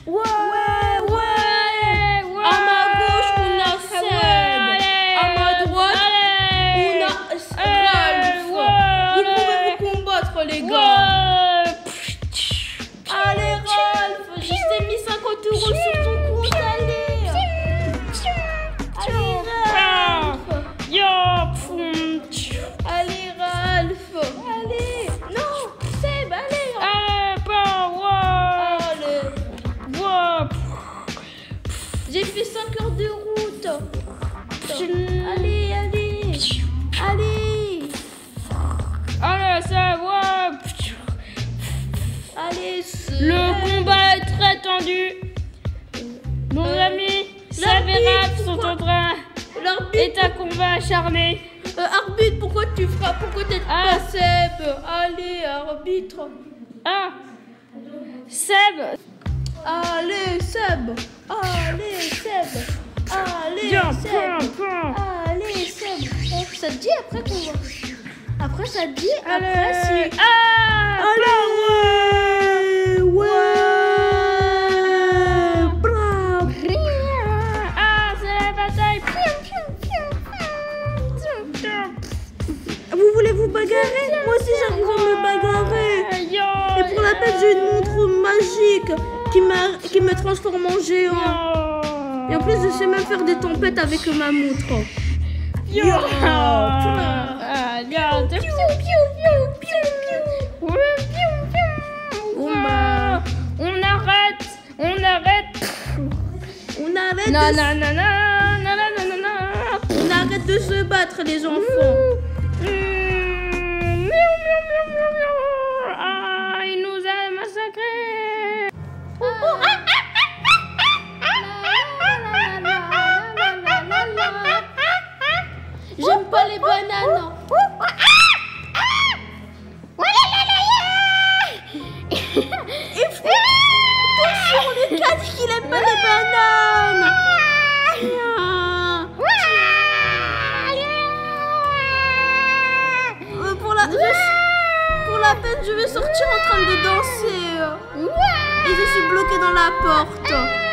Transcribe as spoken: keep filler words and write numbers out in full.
Ouais, ouais, ouais, ouais. À ma gauche, on a Seb. Ouais, à ma droite, allez, on a Ralph. ouais, Vous allez. pouvez vous combattre, les gars. Ouais. Allez, Ralph, je t'ai mis cinquante euros sur ton compte. Allez. Allez, Ralph. Yo, pfum, tchou. Allez, Ralph. Allez. Non, Seb, allez. Allez, bah, ouais. Allez. Ouais. J'ai fait cinq heures de route. Allez, allez. Allez. Allez, ça, ouais. Allez. Le combat est très tendu. Nos Euh, amis, Seb l'arbitre, et Raph sont pourquoi- en train L'arbitre. est un combat acharné. Euh, arbitre, pourquoi tu frappes? Pourquoi t'aides Ah. pas Seb? Allez, arbitre. Ah, Seb. Allez, Seb. Allez, Seb. Allez, Viens, Seb. prends, prends. Allez, Seb. Oh, ça te dit après qu'on va. Après, ça te dit après Allez. si. Ah, Allez, ouais, ouais. Bravo. Ah, c'est la bataille. Vous voulez vous bagarrer? Moi aussi, j'arrive à me bagarrer. Yo, Et pour la peine, j'ai une montre magique qui, m'a- qui me transforme en géant. yo. Et en plus, je sais même faire des tempêtes avec ma montre. Yo. Yo. Ah, regarde. Piou, piou, piou, piou, piou. Ouais, piou, piou. Oh, bah. On arrête. On arrête. On arrête, Non, de... non, non, non, non, non, non, non, non. On arrête de se battre, les enfants. Mmh, miaou, miaou, miaou, miaou, miaou. Ah, il nous a massacrés. J'aime pas les bananes. Et faut... Attention, le gars dit qu'il aime pas les bananes. Euh, pour, la... je- pour la peine, je vais sortir en train de danser. Et je suis bloquée dans la porte.